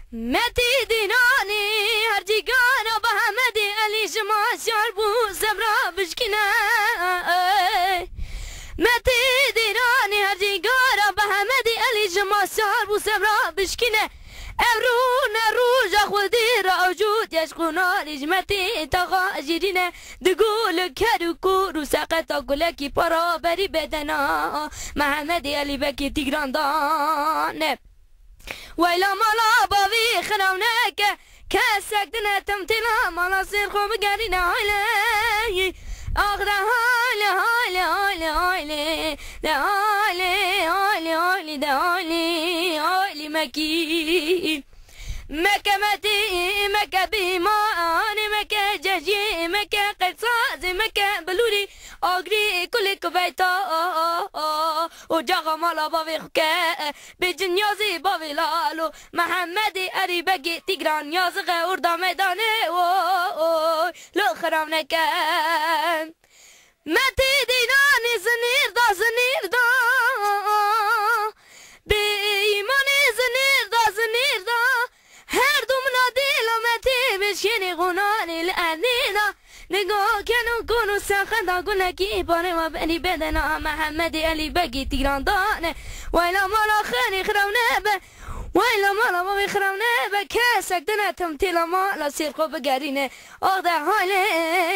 متي ديناني هرجي قانا بحمدي علي جما شربو سبرا بشكنا متي ديناني هرجي قانا بحمدي علي جما شربو سبرا بشكنا امرونا روج خودي راوجود يشقونا لجمتي تغاجرين دقول كاركور ساقط اقولكي برا بري بدنا محمدي علي بكي تيغراندان ويلا مالا بابي خنونك كاسك دنا تمتلا مالا سير خوب قارينا علي اغدا هالي هالي هالي هالي دا هالي هالي هالي دا هالي هالي مكي مكة متي مكة بيماني مكة جهجي مكة قصاص مكة بلوري اغري كل كويتا وجاغا مالا بابي خكا بجنيازي بابي لالو محمدي اريبكي تيغران يازغه وردا ميداني لو خرام نكن متي ديناني زنير دا بإيماني زنير دا هر دومنا ديلا متي بشيني غناني الأنينا نگاه کنو کنو سخنده گونه کی باره ما بنی بدنا محمدی علی بگی تیراندانه ویلا مالا خیلی خرونه به ویلا مالا ما بخرونه به کسک دنه تمتیلا مالا سیر خوب گرینه آده حاله